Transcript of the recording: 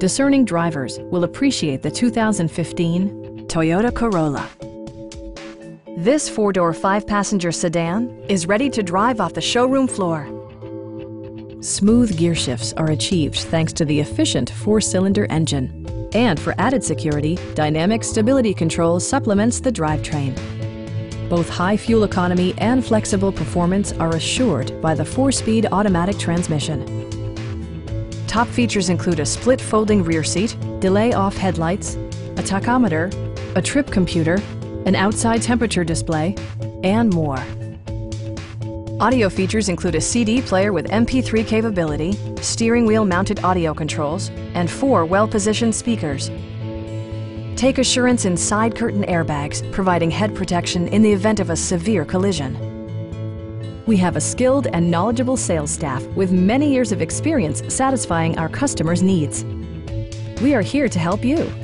Discerning drivers will appreciate the 2015 Toyota Corolla. This four-door, five-passenger sedan is ready to drive off the showroom floor. Smooth gear shifts are achieved thanks to the efficient four-cylinder engine. And for added security, dynamic stability control supplements the drivetrain. Both high fuel economy and flexible performance are assured by the four-speed automatic transmission. Top features include a split folding rear seat, delay-off headlights, a tachometer, a trip computer, an outside temperature display, and more. Audio features include a CD player with MP3 capability, steering wheel mounted audio controls, and 4 well-positioned speakers. Take assurance in side curtain airbags, providing head protection in the event of a severe collision. We have a skilled and knowledgeable sales staff with many years of experience satisfying our customers' needs. We are here to help you.